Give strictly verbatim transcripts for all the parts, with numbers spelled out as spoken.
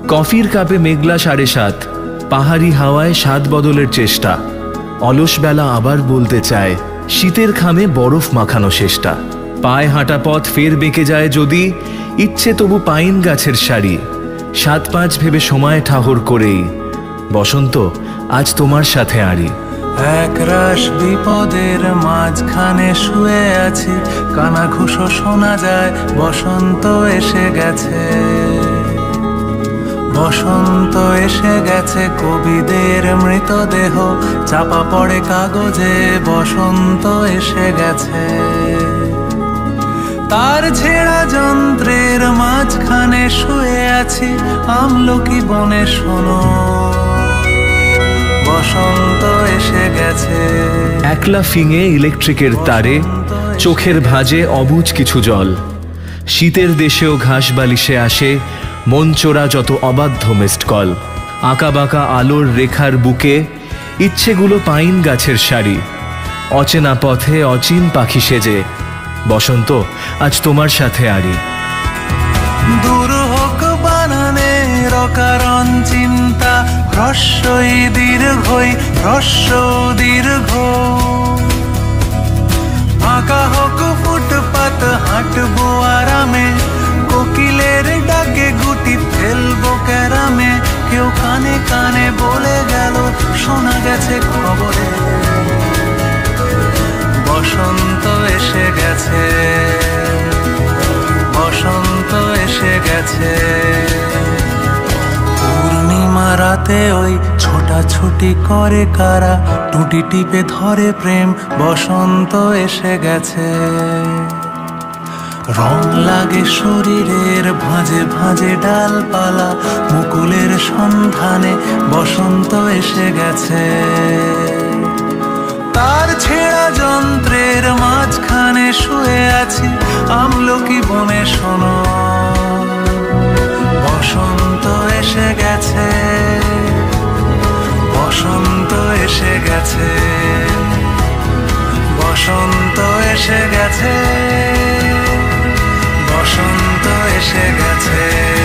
কফির কাপে মেঘলা সাড়ে সাত, পাহাড়ি হাওয়ায় স্বাদ বদলের চেষ্টা। অলস বেলা আবার বলতে চায়, শীতের খামে বরফ মাখানো শেষটা। পায়ে হাঁটা পথ ফের বেঁকে যায় যদি, ইচ্ছে তবু পাইন গাছের সারি। সাত পাঁচ ভেবে সময় ঠাহর করেই, বসন্ত আজ তোমার সাথে আড়ি। একরাশ বিপদের মাঝখানে শুয়ে আছি, কানাঘুষো শোনা যায়, বসন্ত এসে গেছে। বসন্ত এসে গেছে, কবিদের মৃতদেহ চাপা পড়ে কাগজে, বসন্ত এসে গেছে। তার ছেঁড়া যন্ত্রের মাঝখানে শুয়ে আছি, আমলকি বনে শোনো, বসন্ত এসে গেছে। একলা ফিঙে ইলেকট্রিকের তারে, চোখের ভাঁজে অবুঝ কিছু জল। শীতের দেশেও ঘাস বালিশে আসে, মন চোরা যত অবাধ্য মিসড কল। আঁকা বাঁকা আলোর রেখার বুকে, ইচ্ছেগুলো পাইন গাছের সারি। অচেনা পথে অচিন পাখি সেজে, বসন্ত আজ তোমার সাথে আড়ি। দূর হোক বানানে রকারণ চিন্তা, হ্রস্বই দীর্ঘই হ্রস্ব দীর্ঘ। ফাঁকা হোক ফুটপাত, হাঁটবো আরামে, কোকিলের ডাকে গুটি ফেলবো ক্যারামে। কেউ কানে কানে বলে গেল, শোনা গেছে খবরে, বসন্ত এসে গেছে, বসন্ত এসে গেছে। পূর্ণিমা রাতে ওই ছোটাছুটি করে কারা, টুটি টিপে ধরে প্রেম, বসন্ত এসে গেছে। রং লাগে শরীরের ভাঁজে ভাঁজে ডালপালা, মুকুলের সন্ধানে বসন্ত এসে গেছে। তার ছেঁড়া যন্ত্রের মাঝখানে শুয়ে আছি, আমলকি বনে শোনো, বসন্ত এসে গেছে, বসন্ত এসে গেছে, বসন্ত এসে গেছে, বসন্ত এসে গেছে।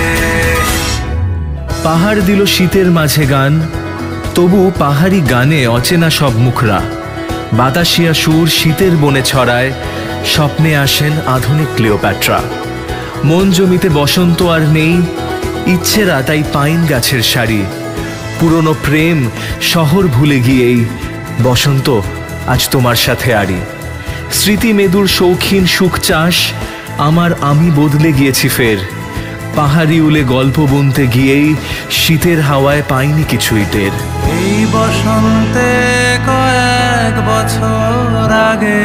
পাহাড় দিল শীতের মাঝে গান, তবু পাহাড়ি গানে অচেনা সব মুখরা। বাতাসিয়া সুর শীতের বনে ছড়ায়, স্বপ্নে আসেন আধুনিক ক্লিওপ্যাট্রা। মন জমিতে বসন্ত আর নেই, ইচ্ছেরা তাই পাইন গাছের সারি। পুরনো প্রেম শহর ভুলে গিয়েই, বসন্ত আজ তোমার সাথে আড়ি। স্মৃতি মেদুর শৌখিন সুখ চাষ, আমার আমি বদলে গিয়েছি ফের। পাহাড়ি উলে গল্প বুনতে গিয়েই, শীতের হাওয়ায় পাইনি কিছুই টের। এই বসন্তে কয়েক বছর আগে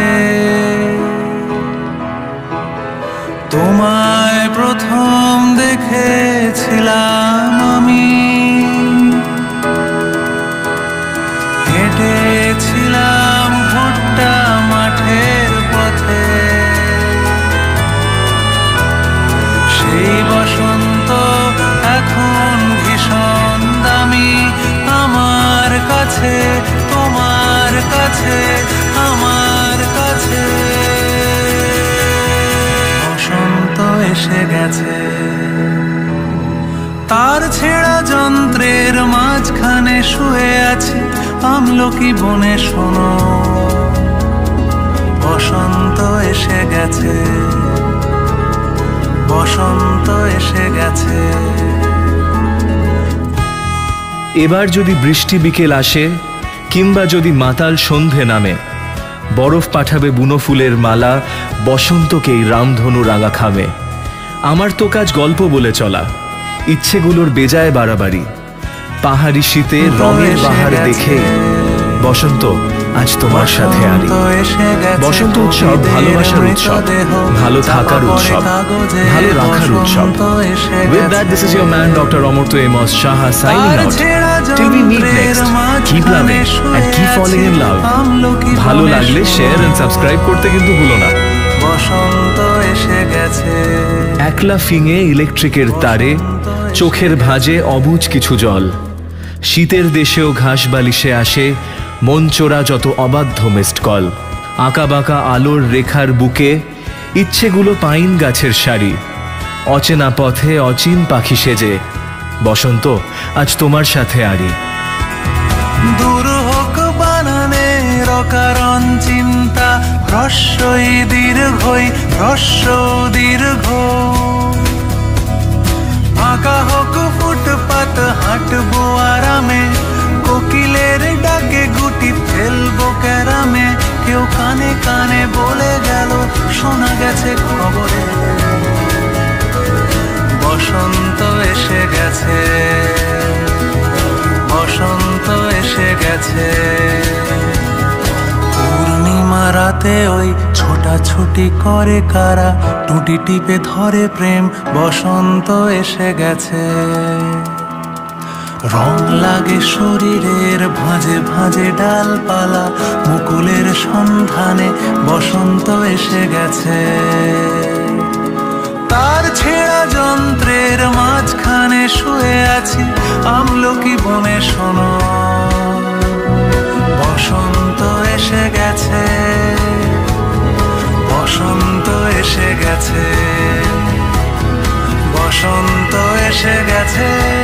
তোমায় প্রথম দেখেছিলাম আমি। হেঁটেছিলাম ভুট্টা মাঠের পথে, সেই বসন্ত এখন ভীষণ দামি আমার কাছে, তোমার কাছে, আমার কাছে। বসন্ত এসে গেছে, তার ছেঁড়া যন্ত্রের মাঝখানে শুয়ে আছি, আমলকি বনে শোনো, বসন্ত এসে গেছে, বসন্ত এসে গেছে। এবার যদি বৃষ্টি বিকেল আসে, কিংবা যদি মাতাল সন্ধে নামে, বরফ পাঠাবে বুনো ফুলের মালা, বসন্তকেই রামধনু রাঙা খামে। আমার তো কাজ গল্প বলে চলা, ইচ্ছেগুলোর বেজায় বাড়াবাড়ি। পাহাড়ি শীতে রঙের বাহার দেখে, বসন্ত আজ তোমার সাথে আড়ি। বসন্ত উৎসব ভালোবাসার উৎসব, ভালো থাকার উৎসব, ভালো রাখার উৎসব। With that, this is your man, Doctor Amurto Amos Shaha, signing out. Till we meet next, keep loving and keep falling in love. ভালো লাগলে শেয়ার এন্ড সাবস্ক্রাইব করতে কিন্তু ভুলো না। বসন্ত এসে গেছে, একলা ফিঙে ইলেকট্রিকের তারে, চোখের ভাঁজে অবুঝ কিছু জল। শীতের দেশেও ঘাস বালিশে আসে, মন চোরা যত অবাধ্য মিসড কল। আঁকা বাঁকা আলোর রেখার বুকে, ইচ্ছেগুলো পাইন গাছের সারি। অচেনা পথে অচিন পাখি সেজে, বসন্ত আজ তোমার সাথে আরি। দূর হোক বানানের অকারণ চিন্তা, হ্রস্বই দীর্ঘই হ্রস্ব দীর্ঘ। ফাঁকা হোক ফুটপাত হাঁটবো আরামে, কোকিলের ডাকে গুটি ফেলবো ক্যারামে। কেউ কানে কানে বলে গেল শোনা গেছে খবরে, বসন্ত এসে গেছে, বসন্ত এসে গেছে। পূর্ণিমা রাতে ওই ছোটাছুটি করে কারা, টুটি টিপে ধরে প্রেম, বসন্ত এসে গেছে। রং লাগে শরীরের ভাঁজে ভাঁজে ডালপালা, মুকুলের সন্ধানে বসন্ত এসে গেছে। তার ছেঁড়া যন্ত্রের মাঝখানে শুয়ে আছি, আমলকি বনে শোনো, বসন্ত এসে গেছে, বসন্ত এসে গেছে, বসন্ত এসে গেছে।